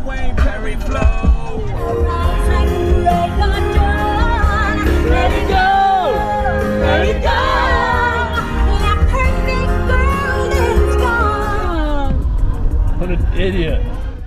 Wayne Perry flow. Let it go, let it go. That perfect girl is gone. What an idiot.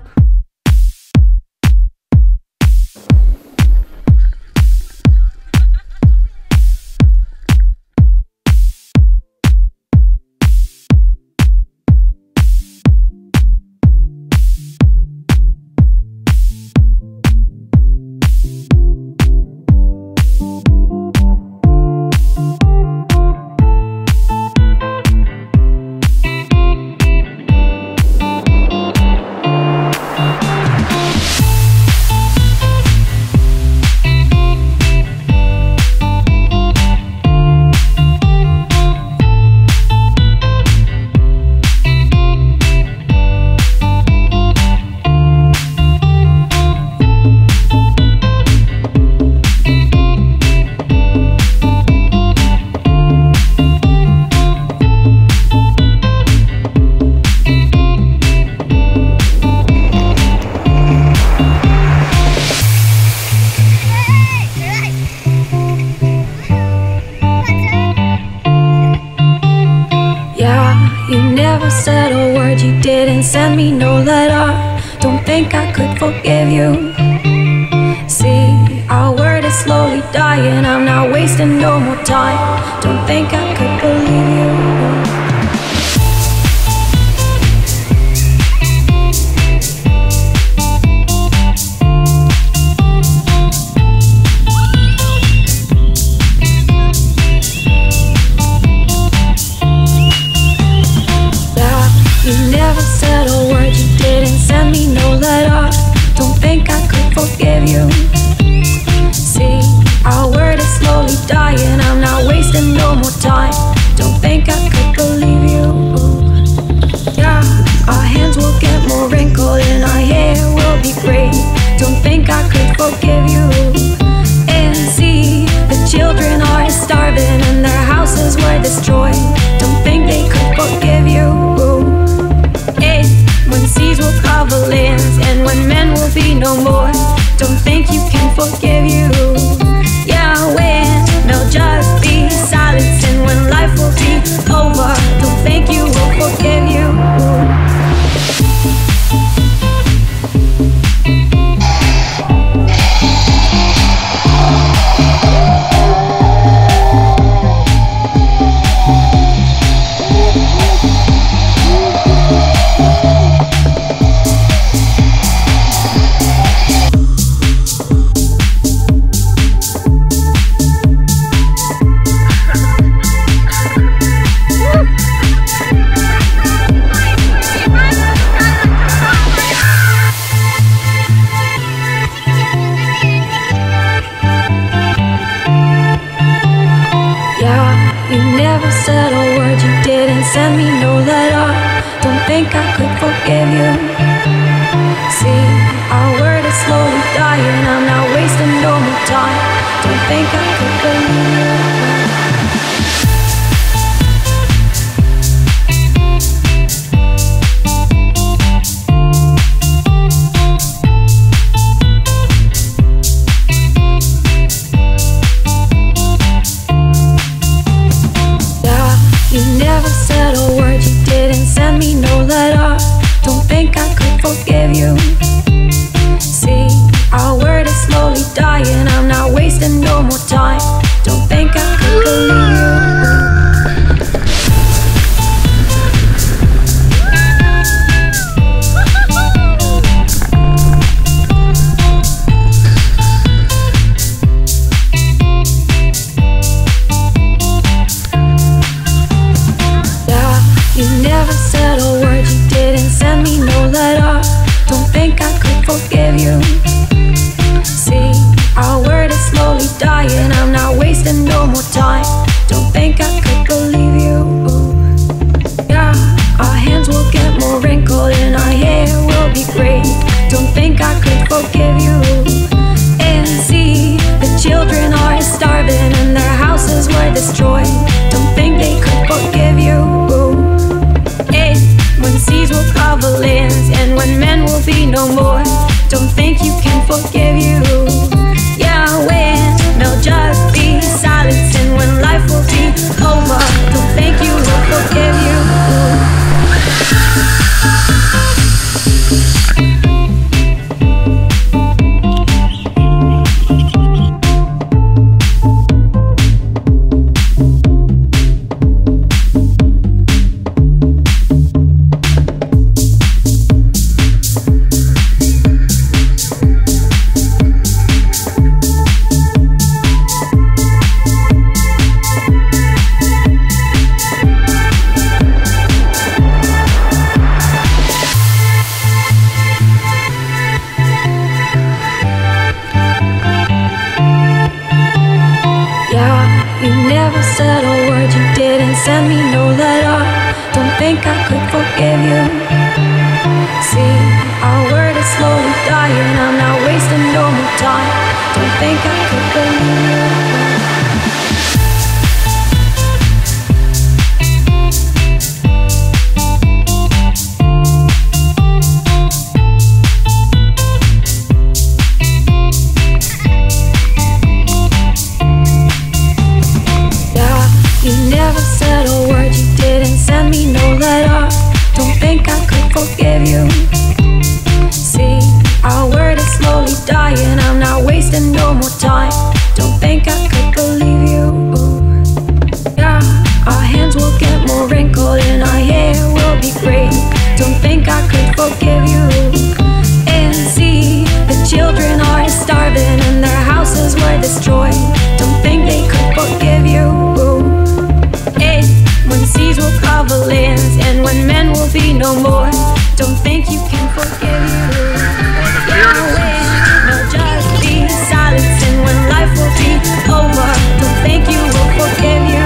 Said a word, you didn't send me no letter. Don't think I could forgive you. See, our word is slowly dying. I'm not wasting no more time. Don't think I could believe you. Forgive you. See, our word is slowly dying. I'm not wasting no more time. Don't think I could believe you. Yeah, our hands will get more wrinkled and our hair will be gray. Don't think I could forgive you. And see, the children are starving and their houses were destroyed. Don't think they could forgive you. And when seas will cover lands and when men will be no more. Don't think you can forgive you. Yeah, when there'll just be silence and when life will be over. Don't think you will forgive you. Said a word, you didn't send me no letter. Don't think I could forgive you. See, our word is slowly dying. I'm not wasting no more time. Don't think I could believe you. Said a word, you didn't send me no letter. Don't think I could forgive you. See, our word is slowly dying. I'm not wasting no more time. Don't think I could believe you. Said a word, you didn't send me no letter. Don't think I could forgive you. See, our word is slowly dying. I'm not wasting no more time. Don't think I could believe you. Yeah, our hands will get more wrinkled and our hair will be gray. Don't think I could forgive you. And see, the children are starving and their houses were destroyed. Don't think they could forgive you. When seas will cover lands and when men will be no more. our word is slowly dying. I'm not wasting no more time. Don't think I could believe you. You never said a word, you didn't send me no letter. Don't think I could forgive you. See, our word is slowly dying. I'm not wasting no more time. Don't think I could believe you. Yeah, our hands will get more wrinkled and our hair will be gray. Don't think I could forgive you. And see, the children are starving and their houses were destroyed. Don't think they could forgive you. When seas will cover lands and when men will be no more, don't think you can forgive you. Yahweh, there'll just be silence, and when life will be over, don't think you will forgive you.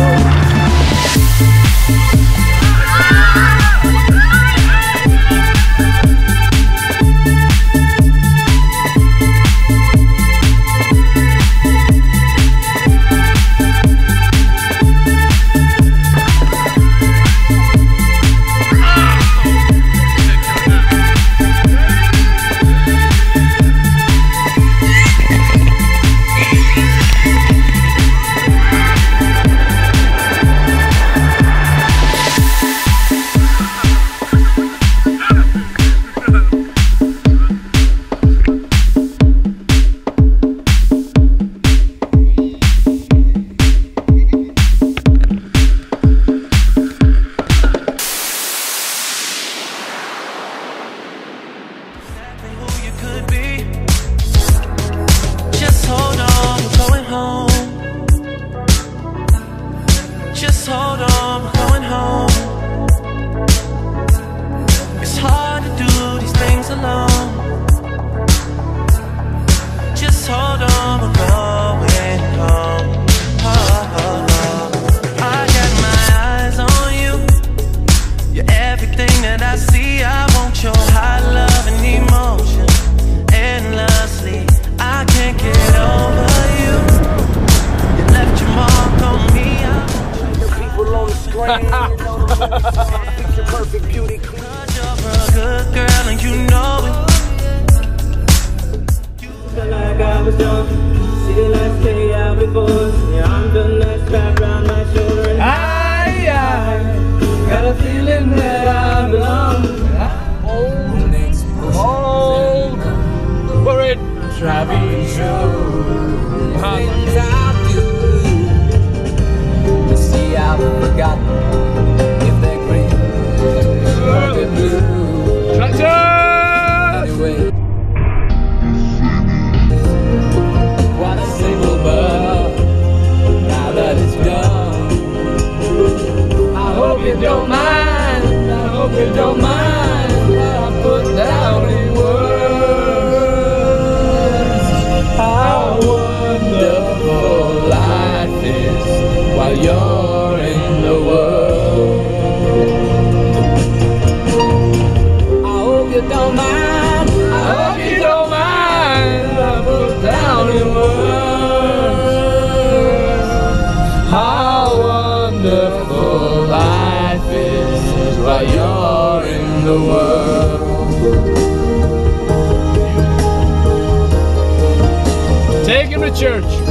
Just hold on, we're going home. It's hard to do these things alone. Just hold on, we're going home. Oh, oh, oh. I got my eyes on you. You're everything that I see. I want your high love and emotion endlessly. I can't get over you. You left your mark on me. On the screen, picture perfect beauty. Cause you're a good girl and you know it. Felt like I was drunk. See the lights play out before us. Your arm felt nice wrapped around my shoulder. And I got a feeling that I belong. Hold for it, Travis. Things I do. You see, I've forgotten if they're green or they're blue. Tractor! Anyway, what a single bird. Now that it's done, I hope you don't mind. I hope you don't mind what I put down in words. How wonderful life is while you're in the world. I hope you don't mind. I hope you don't mind. I put down in words how wonderful life is while you're in the world. Take him to church.